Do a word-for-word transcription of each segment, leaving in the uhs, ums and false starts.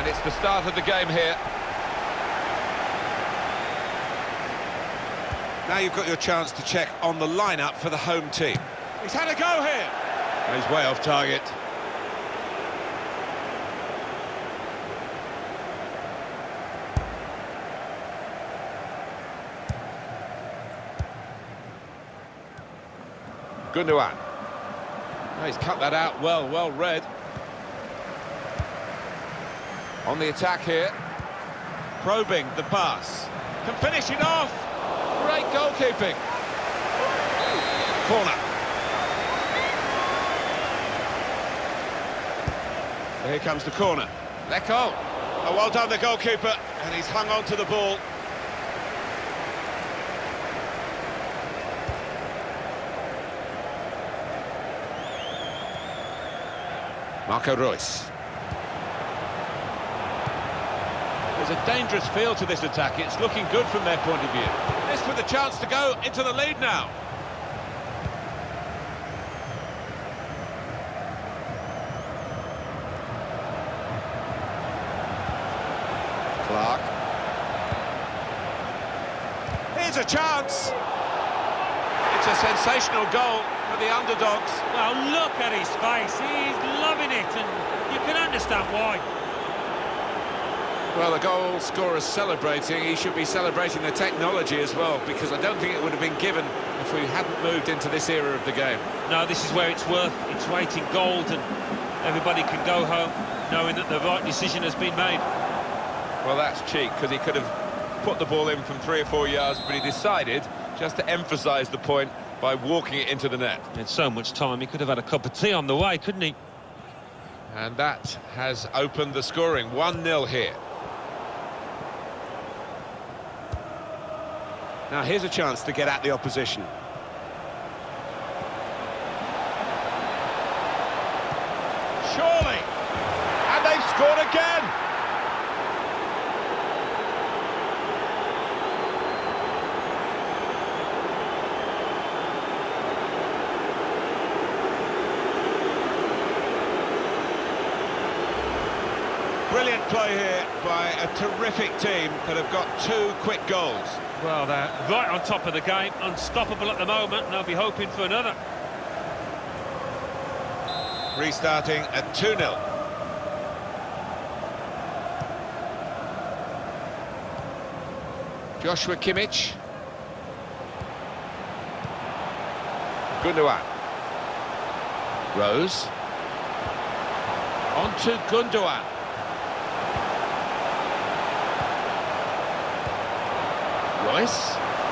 And it's the start of the game here. Now you've got your chance to check on the lineup for the home team. He's had a go here. He's way off target. Gundogan. Oh, he's cut that out well, well read. On the attack here. Probing the pass. Can finish it off. Great goalkeeping. Corner. Here comes the corner. Let go. Oh, well done, the goalkeeper. And he's hung on to the ball. Marco Reus. There's a dangerous feel to this attack. It's looking good from their point of view. This with a chance to go into the lead now. Clark. Here's a chance. It's a sensational goal for the underdogs. Well, look at his face. He's loving it, and you can understand why. Well, the goal scorer's celebrating. He should be celebrating the technology as well, because I don't think it would have been given if we hadn't moved into this era of the game. No, this is where it's worth its weight in gold, and everybody can go home knowing that the right decision has been made. Well, that's cheek, because he could have put the ball in from three or four yards, but he decided just to emphasise the point by walking it into the net. He had so much time, he could have had a cup of tea on the way, couldn't he? And that has opened the scoring. one nil here. Now here's a chance to get at the opposition. Surely! And they've scored again! Brilliant play here by a terrific team that have got two quick goals. Well, they're right on top of the game, unstoppable at the moment, and they'll be hoping for another. Restarting at two nil. Joshua Kimmich. Gundogan. Rose. On to Gundogan. Royce.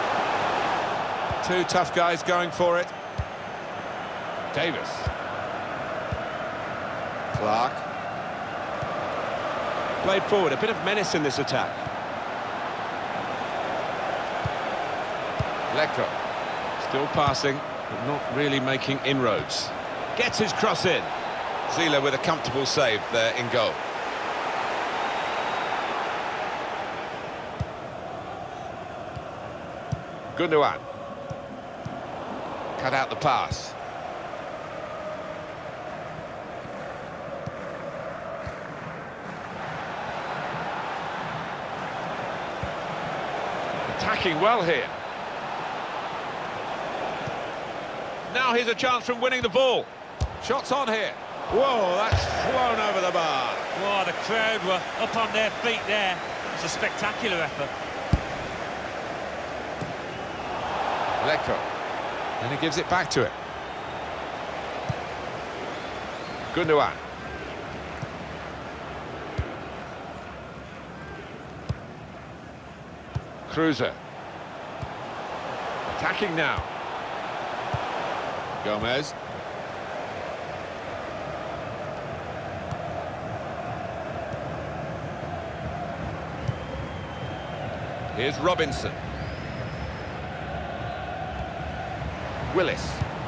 Two tough guys going for it. Davis. Clark. Played forward, a bit of menace in this attack. Lecco. Still passing, but not really making inroads. Gets his cross in. Zila with a comfortable save there in goal. Gundogan. Cut out the pass. Attacking well here. Now here's a chance from winning the ball. Shots on here. Whoa, that's flown over the bar. Oh, the crowd were up on their feet there. It's a spectacular effort. Lecco. And he gives it back to it. Gundogan. Cruiser. Attacking now. Gomez. Here's Robinson. Willis.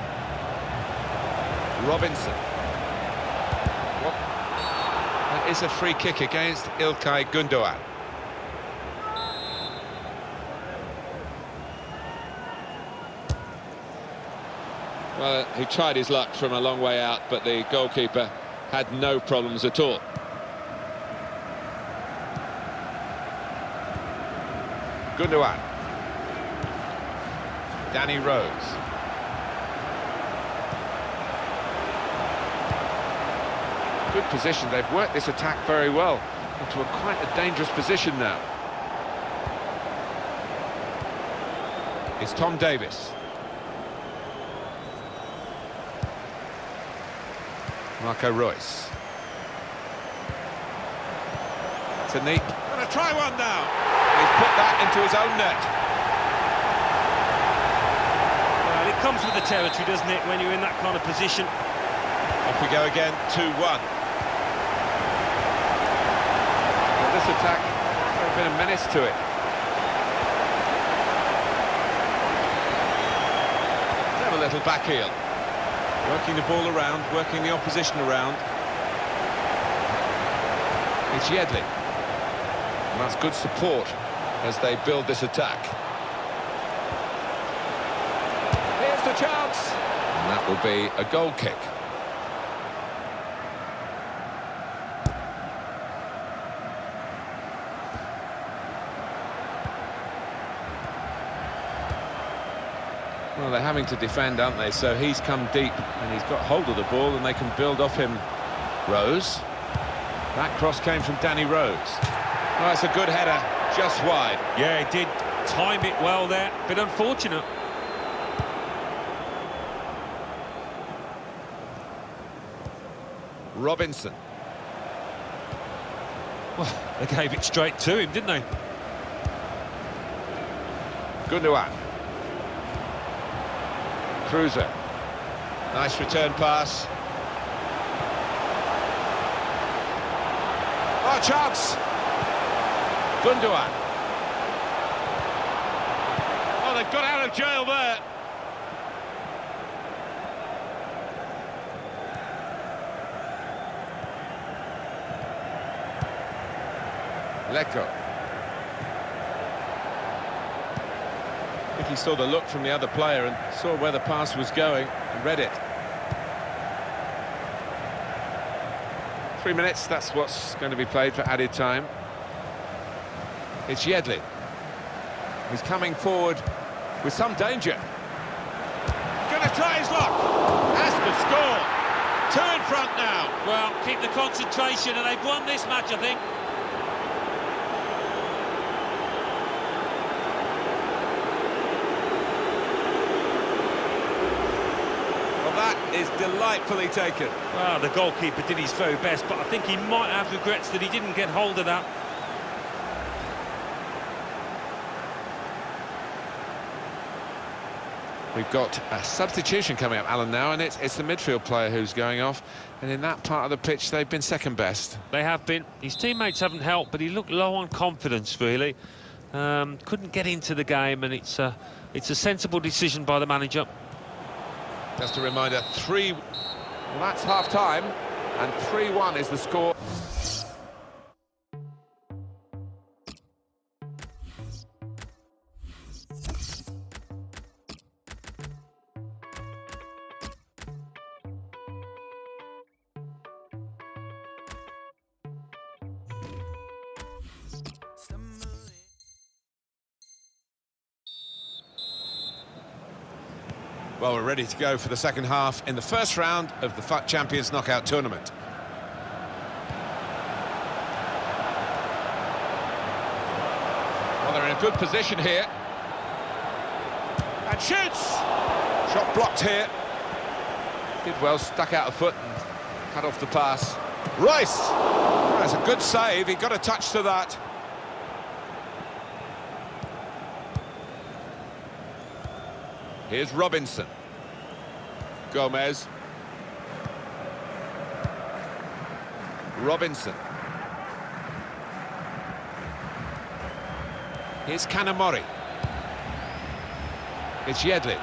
Robinson. What? That is a free kick against Ilkay Gundogan. Well, he tried his luck from a long way out, but the goalkeeper had no problems at all. Gundogan. Danny Rose. Good position. They've worked this attack very well into a quite a dangerous position now. It's Tom Davies. Marco Reus. It's a neat... Gonna try one now. He's put that into his own net. Well, it comes with the territory, doesn't it, when you're in that kind of position? Off we go again, two one. Well, this attack has been a menace to it. Have a little back heel. Working the ball around, working the opposition around. It's Yedlin. And that's good support as they build this attack. Here's the chance. And that will be a goal kick. Well, they're having to defend, aren't they? So he's come deep and he's got hold of the ball and they can build off him. Rose. That cross came from Danny Rose. Oh, that's a good header, just wide. Yeah, he did time it well there, bit unfortunate. Robinson. Well, they gave it straight to him, didn't they? Gundogan. Cruiser. Nice return pass. Oh, chance! Gundogan. Oh, they've got out of jail there. Lecco. I think he saw the look from the other player and saw where the pass was going and read it. Three minutes, that's what's going to be played for added time. It's Yedlin. He's coming forward with some danger. Gonna try his luck. Has to score. Two in front now. Well, keep the concentration and they've won this match, I think. That is delightfully taken. Well, the goalkeeper did his very best, but I think he might have regrets that he didn't get hold of that. We've got a substitution coming up, Alan, now, and it's, it's the midfield player who's going off. And in that part of the pitch, they've been second best. They have been. His teammates haven't helped, but he looked low on confidence, really. Um, couldn't get into the game, and it's a, it's a sensible decision by the manager. Just a reminder, three... Well, that's half-time, and three one is the score. Well, we're ready to go for the second half in the first round of the F U T Champions Knockout Tournament. Well, they're in a good position here. And shoots! Shot blocked here. Did well, stuck out a foot and cut off the pass. Rice! That's a good save, he got a touch to that. Here's Robinson. Gomez. Robinson. Here's Kanamori. It's Yedlin.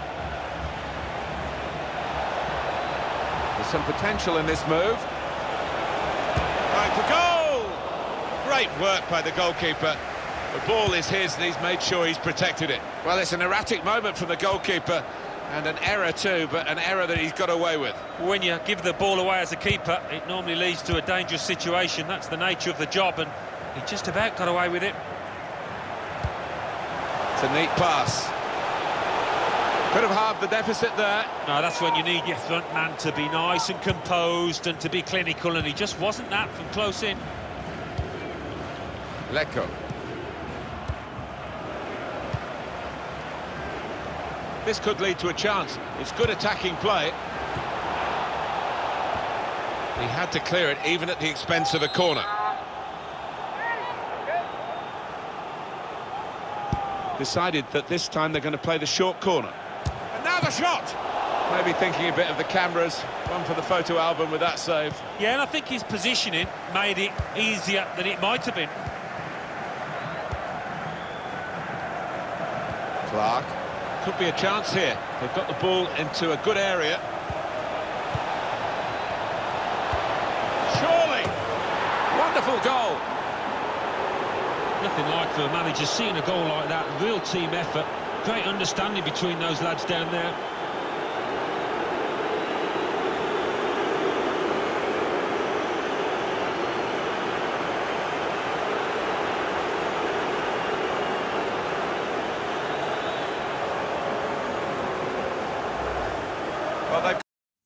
There's some potential in this move. Right for goal! Great work by the goalkeeper. The ball is his and he's made sure he's protected it. Well, it's an erratic moment from the goalkeeper, and an error too, but an error that he's got away with. When you give the ball away as a keeper, it normally leads to a dangerous situation. That's the nature of the job, and he just about got away with it. It's a neat pass. Could have halved the deficit there. No, that's when you need your front man to be nice and composed and to be clinical, and he just wasn't that from close in. Lecco. This could lead to a chance. It's good attacking play. He had to clear it, even at the expense of a corner. Decided that this time they're going to play the short corner. And now the shot! Maybe thinking a bit of the cameras. One for the photo album with that save. Yeah, and I think his positioning made it easier than it might have been. Clark. Could be a chance here. They've got the ball into a good area. Surely! Wonderful goal! Nothing like for a manager seeing a goal like that. Real team effort. Great understanding between those lads down there. Well, they've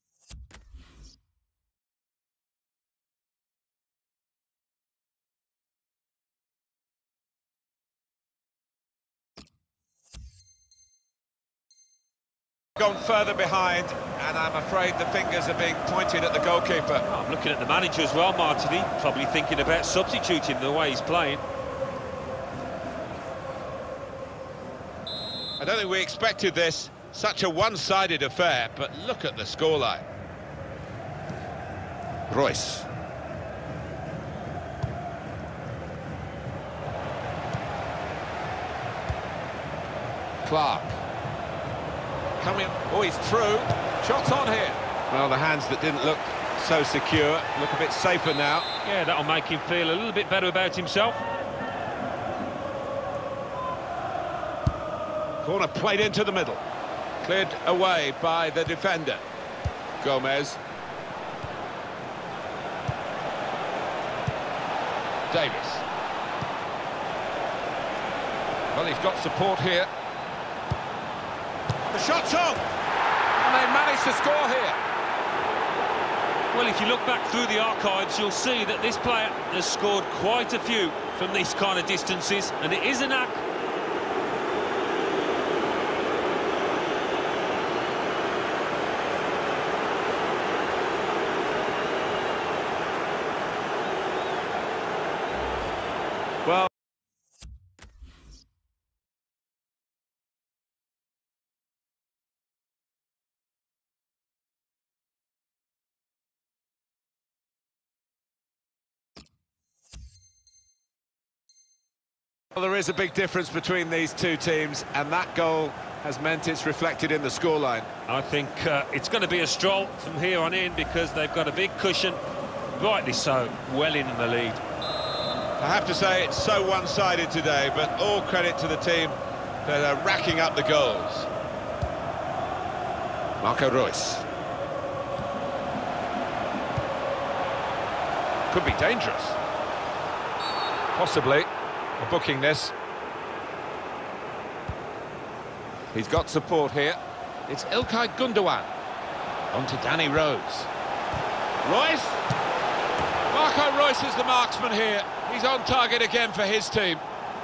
gone further behind, and I'm afraid the fingers are being pointed at the goalkeeper. Oh, I'm looking at the manager as well, Martini, probably thinking about substituting the way he's playing. I don't think we expected this. Such a one-sided affair, but look at the scoreline. Royce. Clark. Coming, oh, he's through. Shots on here. Well, the hands that didn't look so secure look a bit safer now. Yeah, that'll make him feel a little bit better about himself. Corner played into the middle. Cleared away by the defender. Gomez. Davis. Well, he's got support here. The shot's on! And they managed to score here. Well, if you look back through the archives, you'll see that this player has scored quite a few from these kind of distances, and it is a knack. Well, Well, there is a big difference between these two teams, and that goal has meant it's reflected in the scoreline. I think uh, it's going to be a stroll from here on in because they've got a big cushion, rightly so, well in the lead. I have to say it's so one-sided today, but all credit to the team that are racking up the goals. Marco Reus. Could be dangerous. Possibly. We're booking this. He's got support here. It's İlkay Gündoğan. On to Danny Rose. Reus. Marco Reus is the marksman here. He's on target again for his team.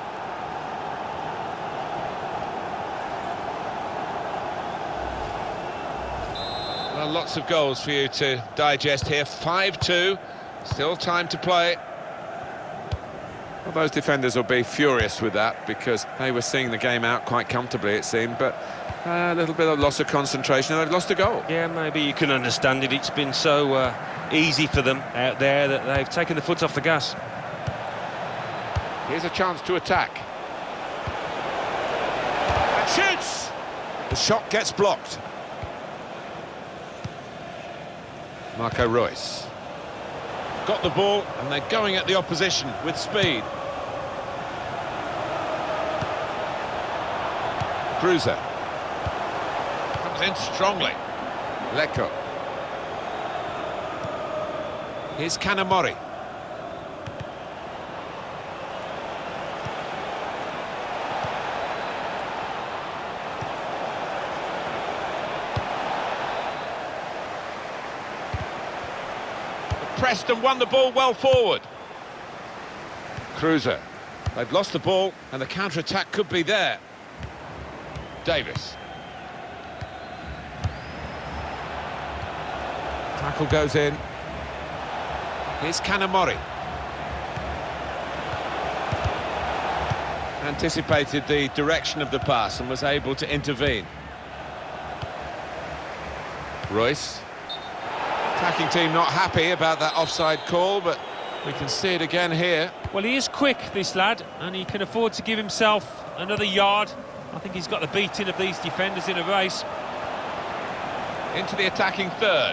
Well, lots of goals for you to digest here. five two. Still time to play. Well, those defenders will be furious with that because they were seeing the game out quite comfortably, it seemed, but uh, a little bit of loss of concentration and they've lost a goal. Yeah, maybe you can understand it. It's been so uh, easy for them out there that they've taken the foot off the gas. Here's a chance to attack. And shoots! The shot gets blocked. Marco Reus. Got the ball and they're going at the opposition with speed. Cruiser. Comes in strongly. Lecco. Here's Kanamori. pressed and won the ball well forward. Kruse. They've lost the ball and the counter-attack could be there. Davis. Tackle goes in. Here's Kanamori. Anticipated the direction of the pass and was able to intervene. Royce. Attacking team not happy about that offside call, but we can see it again here. Well, he is quick, this lad, and he can afford to give himself another yard. I think he's got the beating of these defenders in a race. Into the attacking third.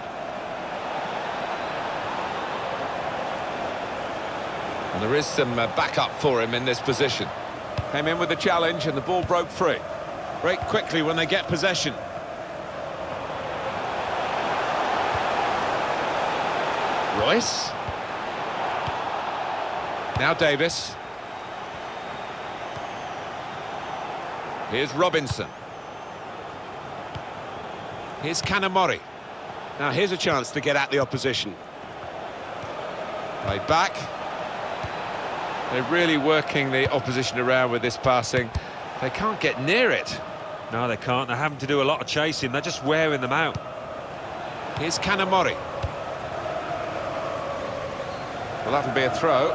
And there is some uh, backup for him in this position. Came in with the challenge and the ball broke free. Break quickly when they get possession. Royce. Now Davis. Here's Robinson. Here's Kanamori. Now here's a chance to get at the opposition. Played back. They're really working the opposition around with this passing. They can't get near it. No, they can't. They're having to do a lot of chasing. They're just wearing them out. Here's Kanamori. Well, that'll be a throw.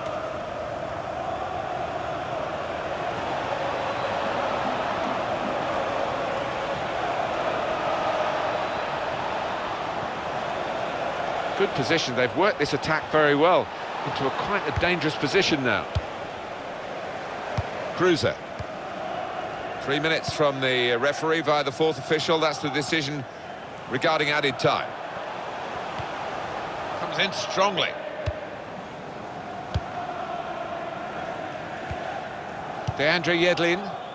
Good position. They've worked this attack very well into a quite a dangerous position now. Kruse. Three minutes from the referee via the fourth official. That's the decision regarding added time. Comes in strongly. Deandre Yedlin.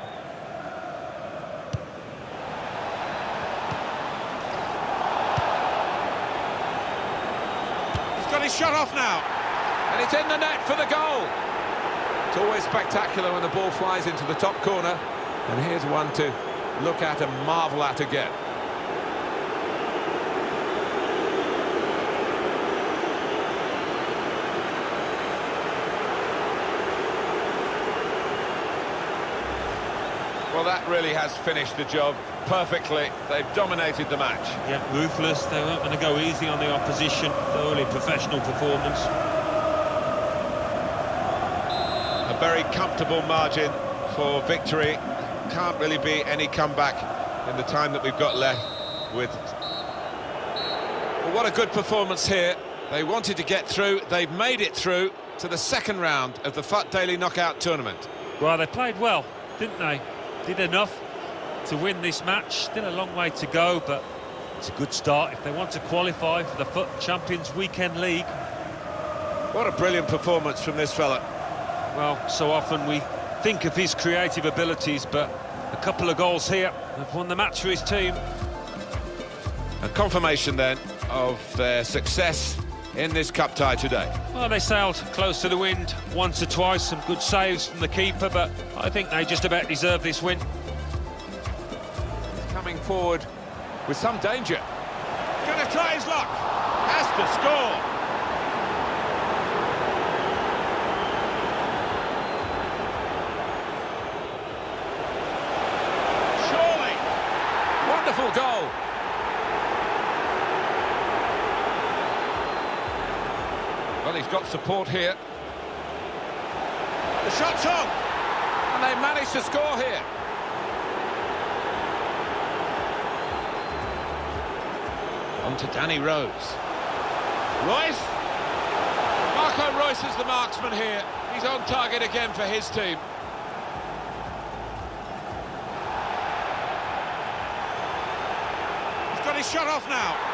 He's got his shot off now. And it's in the net for the goal. It's always spectacular when the ball flies into the top corner. And here's one to look at and marvel at again. Well, that really has finished the job perfectly. They've dominated the match. Yeah, ruthless. They weren't going to go easy on the opposition. Thoroughly professional performance. A very comfortable margin for victory. Can't really be any comeback in the time that we've got left with. Well, what a good performance here. They wanted to get through. They've made it through to the second round of the F U T Daily Knockout Tournament. Well, they played well, didn't they? Did enough to win this match. Still a long way to go, but it's a good start if they want to qualify for the F U T Champions Weekend League. What a brilliant performance from this fella. Well, so often we think of his creative abilities, but a couple of goals here have won the match for his team. A confirmation then of their success in this cup tie today. Well, they sailed close to the wind once or twice, some good saves from the keeper, but I think they just about deserve this win. Coming forward with some danger. Going to try his luck. Has to score. Surely. Wonderful goal. Well, he's got support here. The shot's on, and they managed to score here. On to Danny Rose. Royce. Marco Royce is the marksman here. He's on target again for his team. He's got his shot off now.